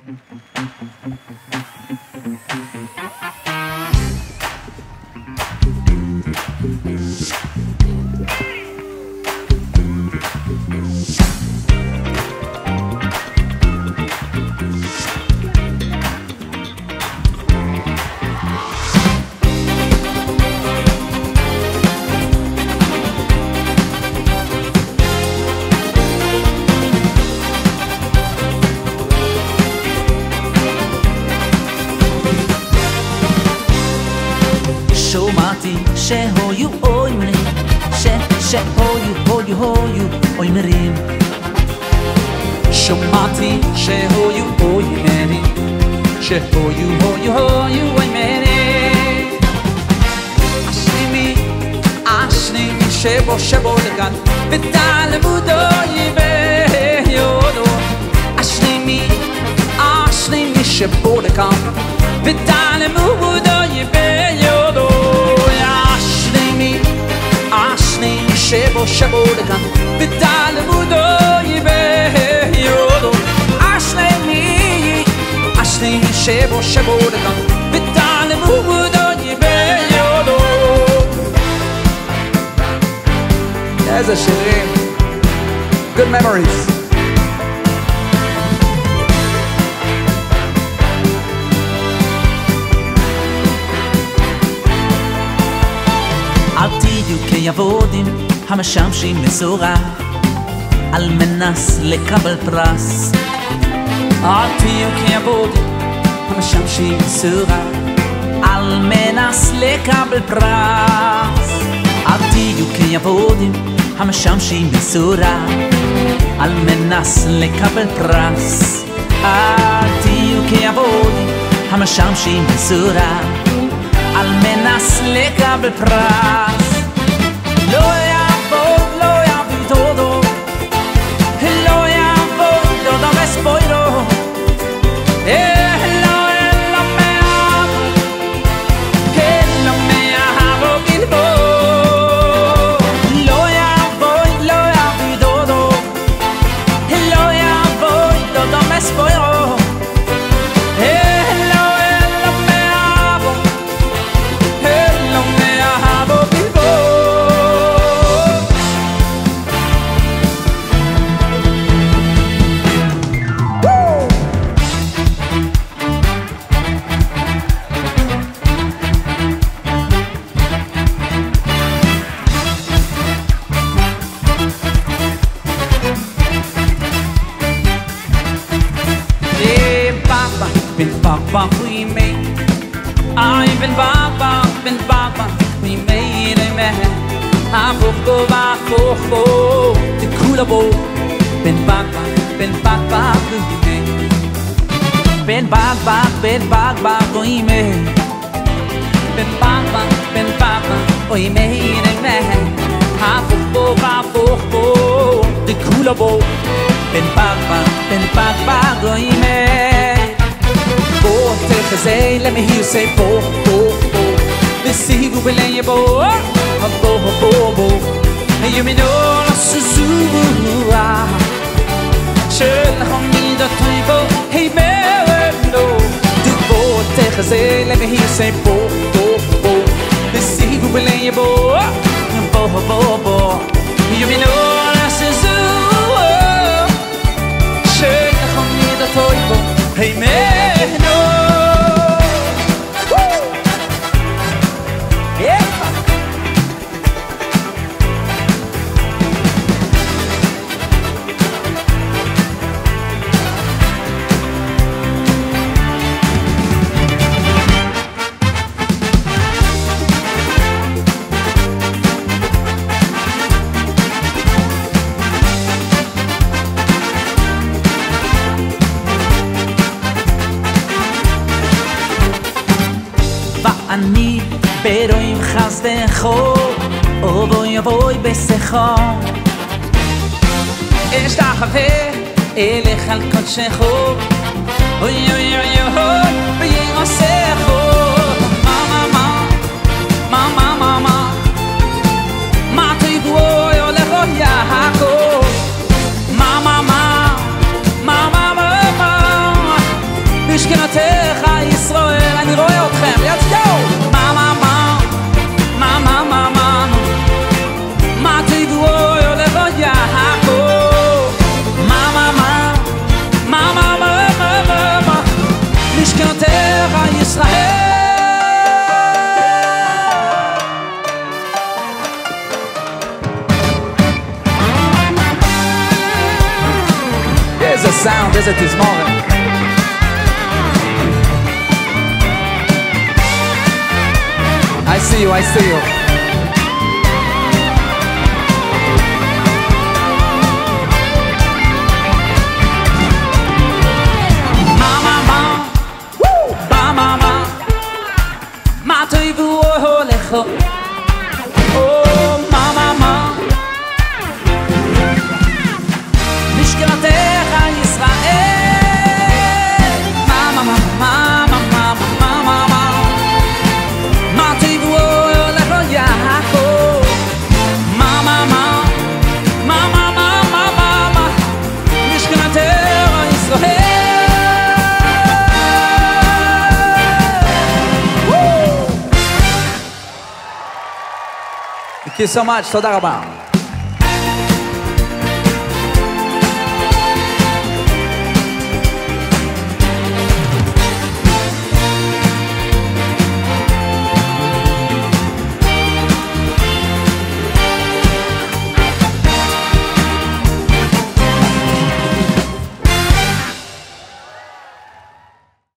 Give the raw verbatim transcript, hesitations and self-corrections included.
שמעתי שהויו אוי מרים ש שהויו הויו הויו אוי מרים שמעתי שהויו אוי מרים שהויו הויו הויו אוי מרים אשרי מי אשרי מי שבו שבו לכאן ותלמודוי ביודו אשרי מי אשרי מי שבו לכאן ותלמודוי ביודו שבו שבו לכאן ותלמודוי ביודו אשרי אשרי שבו שבו לכאן ותלמודוי ביודו איזה שירים good memories אל תהיו כיבודים המשמשים מסורה על מנס לקבל פרס אל תהיו כיבודים המשמשים מסורה על מנס לקבל פרס אל תהיו כיבודים המשמשים מסורה על מנס לקבל פרס אל תהיו כיבודים המשמשים מסורה על מנס לקבל פרס לא יעבוד, לא יעבוד todo לא יעבוד, לא דמס פוירו אלא אלא מאהבו אלא מאהבו בלבו לא יעבוד, לא יעבוד todo לא יעבוד, לא דמס פוירו bin Papa, we made. I've been Papa, been Papa, we made a man. I'm go back, go, go, the cooler boy. Bin Papa, bin Papa, we made. Bin Papa, bin Papa, we made. Bin Papa, bin Papa, we made a man. I'm go back, go, go, the cooler boy. Bin Papa, bin Papa, we made. Boh, tell let me hear you say boh, boh, boh. Let's see who will lay your boh, boh, boh, boh. And you may know lots of zua. Schön on me the table, hey mello. Do boh, tell let me hear you say boh, boh, boh. Let's see who will lay your boh, boh, boh, boh. You may know lots of zua. Schön on me the table, hey mello. אני ברואים חסדךו אובוי אובוי בסכו אשתחווה אלך על קודשךו אוי אוי אוי אוי ויעשךו מה מה מה מה מה מה מה תיגוי הולך אוי יעקו מה מה מה מה מה מה מה משכנותיך ישראל, אני רואה אתכם, let's go! מה מה מה, מה מה מה מה, מה תיבואו הולך עוד יעקב, מה מה מה, מה מה מה מה מה, משכנותיך ישראל. איזה סאונד, איזה תזמורת. I see you, I see you. Mama, mama, woo, mama, mama, ma toivu olecho. Oh, mama, mama, mishkanatecha Yisrael. Mama, mama, mama, mama, mama, mama. Thank you so much. תודה רבה.